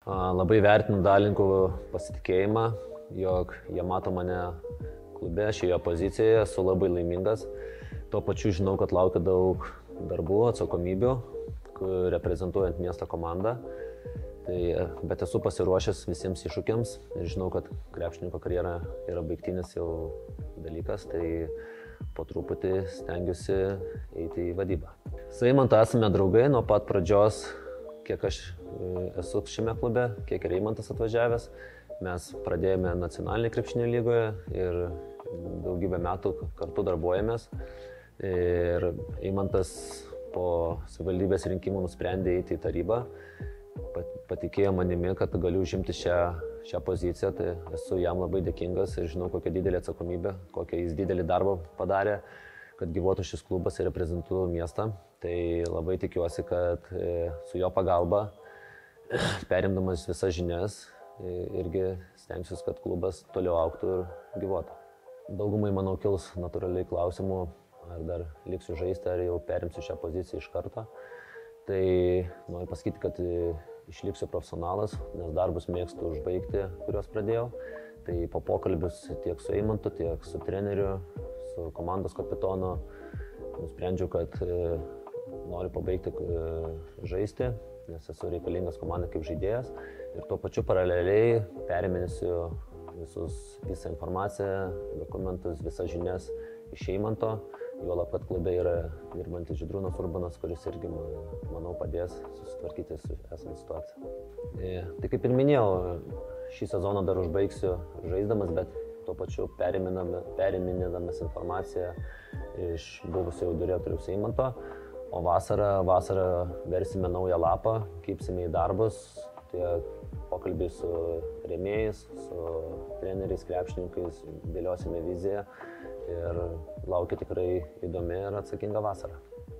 Labai vertinu dalininkų pasitikėjimą, jog jie mato mane klube, šioje pozicijoje, esu labai laimingas. Tuo pačiu žinau, kad laukia daug darbų, atsakomybių, reprezentuojant miesto komandą. Bet esu pasiruošęs visiems iššūkiams ir žinau, kad krepšininko karjera yra baigtinis jau dalykas, tai po truputį stengiuosi eiti į vadybą. Su Eimantu esame draugai nuo pat pradžios, kiek aš esu šiame klube, kiek ir Eimantas atvažiavęs. Mes pradėjome nacionalinį krepšinio lygoje ir daugybę metų kartu darbuojamės. Ir Eimantas po savivaldybės rinkimų nusprendė eiti į tarybą. Patikėjo manimi, kad galiu užimti šią poziciją, tai esu jam labai dėkingas ir žinau, kokia didelė atsakomybė, kokią jis didelį darbą padarė, kad gyvuotų šis klubas ir reprezentuotų miestą. Tai labai tikiuosi, kad su jo pagalba, perimdamas visas žinias, irgi stengsiuosi, kad klubas toliau augtų ir gyvuotų. Daugumai, manau, kils natūraliai klausimų, ar dar liksiu žaisti, ar jau perimsiu šią poziciją iš karto. Tai noriu pasakyti, kad išliksiu profesionalas, nes darbus mėgstu užbaigti, kuriuos pradėjau. Tai po pokalbius tiek su Eimantu, tiek su treneriu, su komandos kapitonu nusprendžiau, kad noriu pabaigti žaisti, nes esu reikalingas komandai kaip žaidėjas. Ir tuo pačiu paraleliai periminsiu visą informaciją, dokumentus, visas žinias iš Eimanto. Juolab, kad klube yra dirbantis Žydrūnas Urbanas, kuris irgi, manau, padės susitvarkyti su esant situaciją. Tai kaip ir minėjau, šį sezoną dar užbaigsiu žaisdamas, bet tuo pačiu periminėdamas informaciją iš buvusio direktoriaus Eimanto. O vasarą versime naują lapą, kibsime į darbus, tiek pokalbiai su rėmėjais, su treneriais, krepšininkais, dėliosime viziją ir laukia tikrai įdomi ir atsakinga vasara.